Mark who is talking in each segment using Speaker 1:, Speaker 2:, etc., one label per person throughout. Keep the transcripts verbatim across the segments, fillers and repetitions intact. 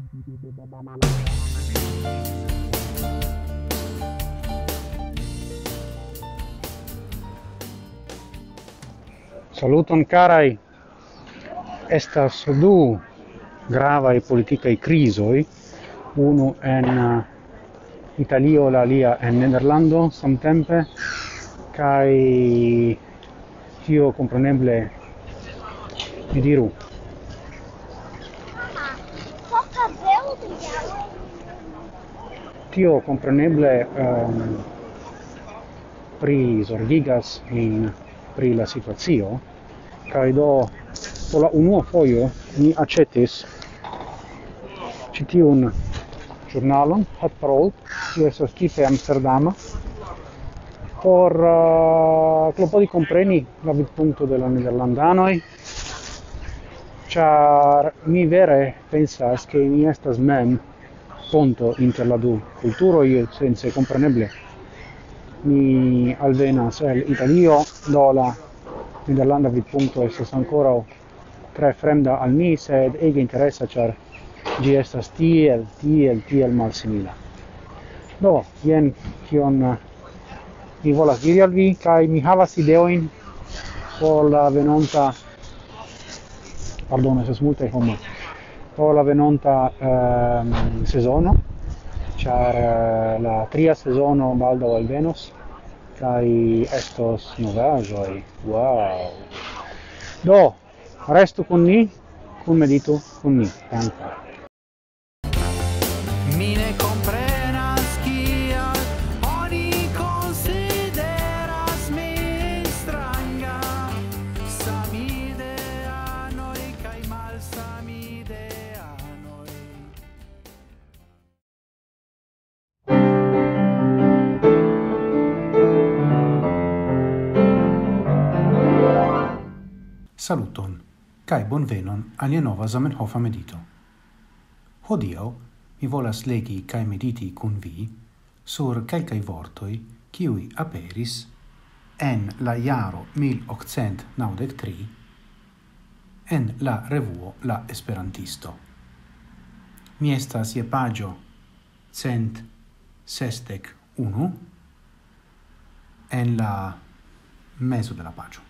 Speaker 1: Saluton caraj, estas du gravaj politikaj krizoj, unu en uh, Italio, la alia en Nederlando samtempe, kaj tio kompreneble, mi diru, tio kompreneble um, prizorgigas min pri la situacio, kaj do por la unua fojo mi aĉetis ĉi tiun ĵurnalon Het Parool, kiu estas tipe amsterdama, por uh, klopodi kompreni la vidpunkto de la nederlandanoj, ĉar mi vere pensas ke mi estas mem ponto inter la du kulturoj, sense kompreneble mi alvenas el Italio, do la nederlanda vidpunkto estas ankoraŭ tre fremda al mi, sed ege interesa, ĉar ĝi estas tiel, tiel, tiel malsimila. Do, jen kion uh, mi volas diri al vi, kaj mi havas ideojn por la venonta, pardon, estas multaj homoj, por la venonta um, sezono, ĉar uh, la tria sezono baldaŭ alvenos, kaj estos novaĵoj. Wow! Do, restu kun ni, kun meditu kun ni. Dankon.
Speaker 2: Mi ne comprenas kial oni konsideras min stranga, samideanoj kaj malsamideanoj.
Speaker 3: Saluton, kaj bonvenon al nia nova Zamenhofa medito. Hodiaŭ mi volas legi kaj mediti kun vi sur kelkaj vortoj, kiuj aperis en la jaro mil okcent naŭdek tri en la revuo La Esperantisto. Mi estas je paĝo cent sesdek unu en la mezo de la paĝo.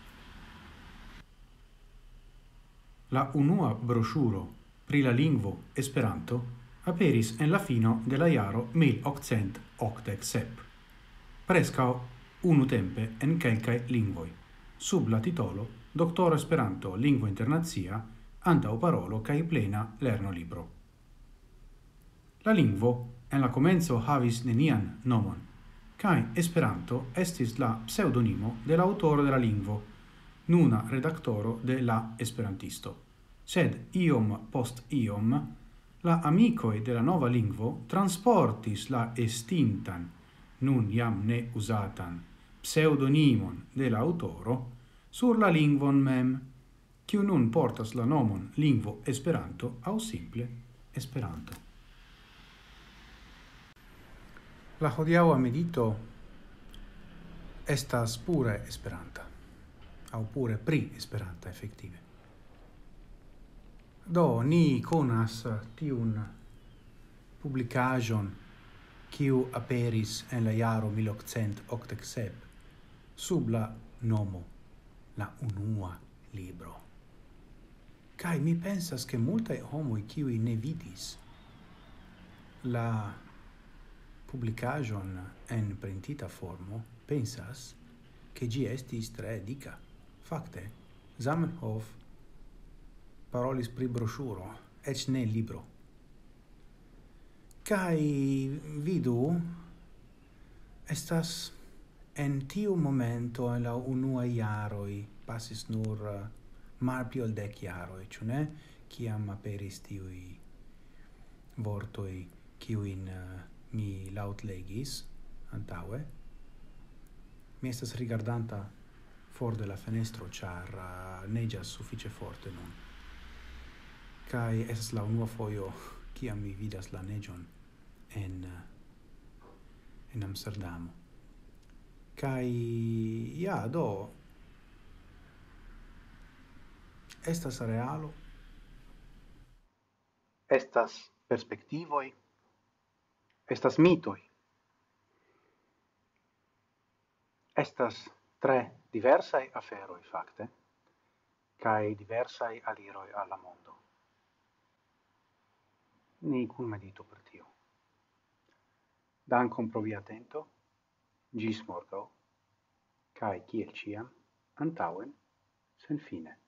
Speaker 3: La unua broŝuro pri la lingvo Esperanto aperis en la fino de la jaro mil okcent okdek sep, preskaŭ unutempe en kelkaj lingvoj, sub la titolo Doktoro Esperanto lingvo internacia antaŭparolo kaj plena lernolibro. La lingvo en la komenco havis nenian nomon, kaj Esperanto estis la pseŭdonimo de la aŭtoro de la lingvo, nuna redaktoro de La Esperantisto. Sed iom post iom, la amikoj de la nova lingvo transportis la estintan, nun jam ne uzatan, pseudonimon de la aŭtoro sur la lingvon mem, kiu nun portas la nomon lingvo Esperanto aŭ simple Esperanto. La hodiaŭa medito estas pure Esperanta, aŭ pure pri Esperanta efektive. Do, ni konas tiun publikaĵon, kiu aperis en la jaro mil okcent okdek sep sub la nomo La Unua Libro. Kaj mi pensas ke multaj homoj, kiuj ne vidis la publikaĵon en printita formo, pensas ke ĝi estis tre dika. Fakte, Zamenhof parolis pri broŝuro, eĉ ne libro. Kaj vidu, estas en tiu momento, en la unuaj jaroj, pasis nur uh, malpli ol dek jaroj, ĉu ne? Kiam aperis tiuj vortoj, kiujn uh, mi laŭtlegis antaŭe. Mi estas rigardanta for de la fenestro, ĉar uh, neĝas sufiĉe forte nun. Kai estas la unua fojo kiam mi vidas la neĝon en en Amsterdamo. Kai ja, do estas realo.
Speaker 1: estas perspektivoj, estas mitoj, estas tre diversaj aferoj fakte, kaj diversaj aliroj al la mondo. Ni kunmeditu per tio. Dankon pro via atento, gis morgaŭ, kaj kiel ĉiam, antaŭen, senfine.